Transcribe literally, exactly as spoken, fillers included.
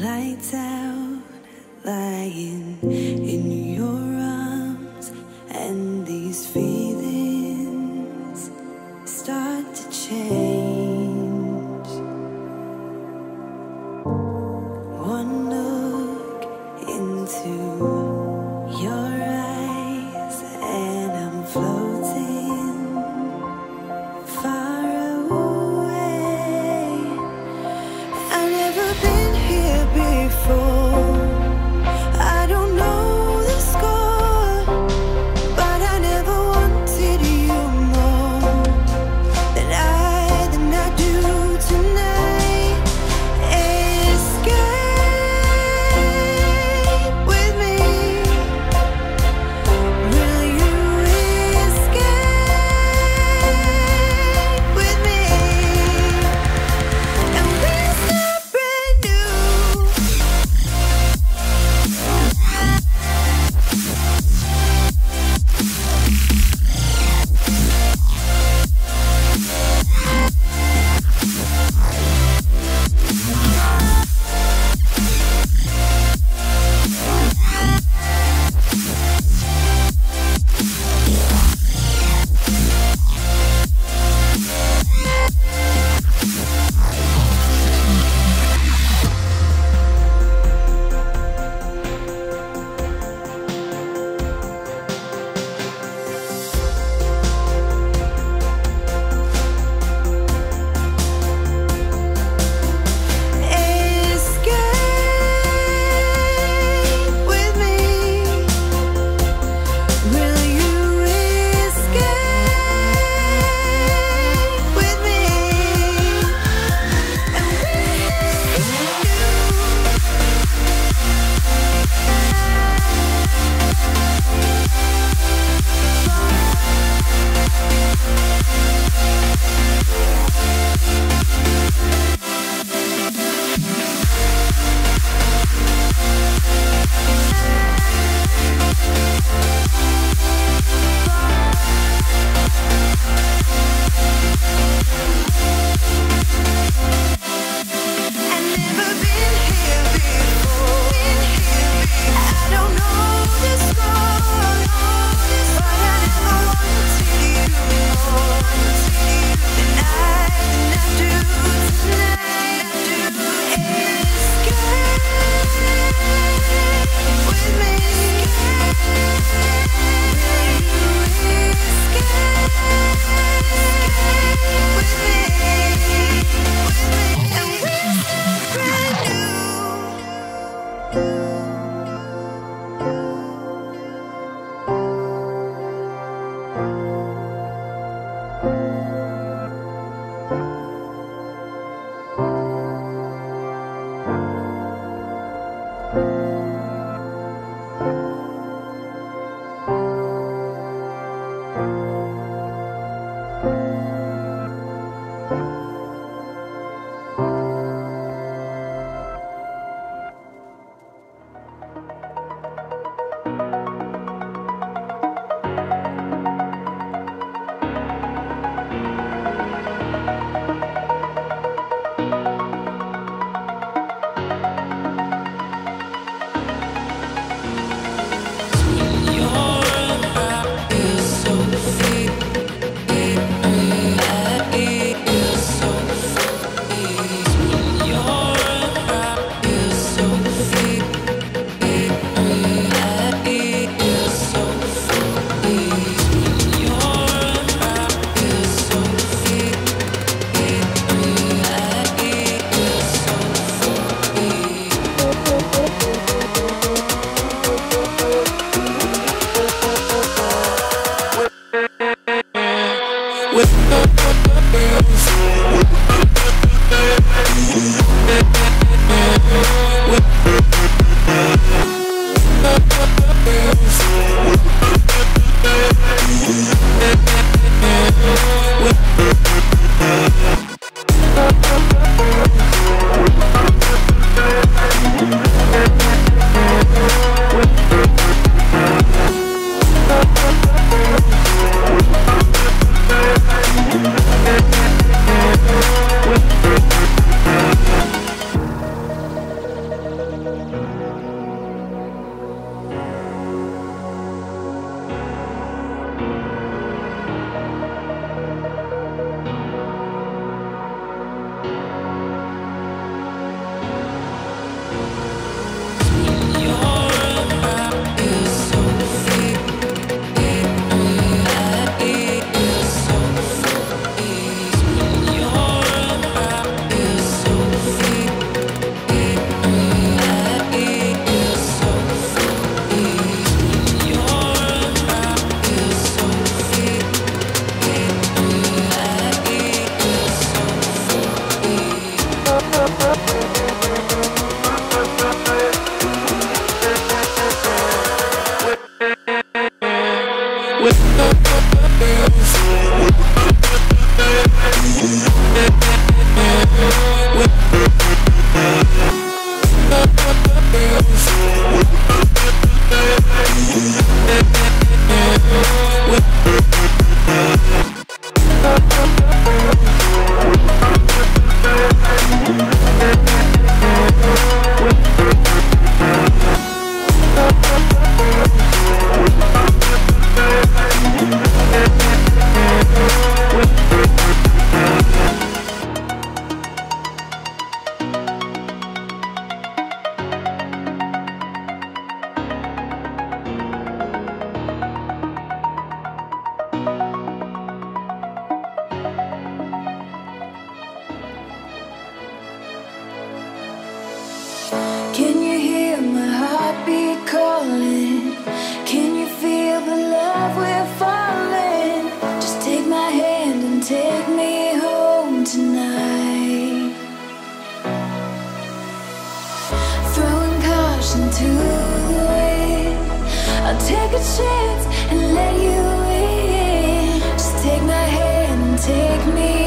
lights out, lying in your arms, and these feelings start to change. One look into your eyes and I'm floating far away. I've never been here before, I don't know the score, but I never wanted you more than I, than I do tonight. Escape with me, will you escape with me? And we start brand new. Can you hear my heartbeat calling? Can you feel the love we're falling? Just take my hand and take me home tonight. Throwing caution to the wind, I'll take a chance and let you in. Just take my hand and take me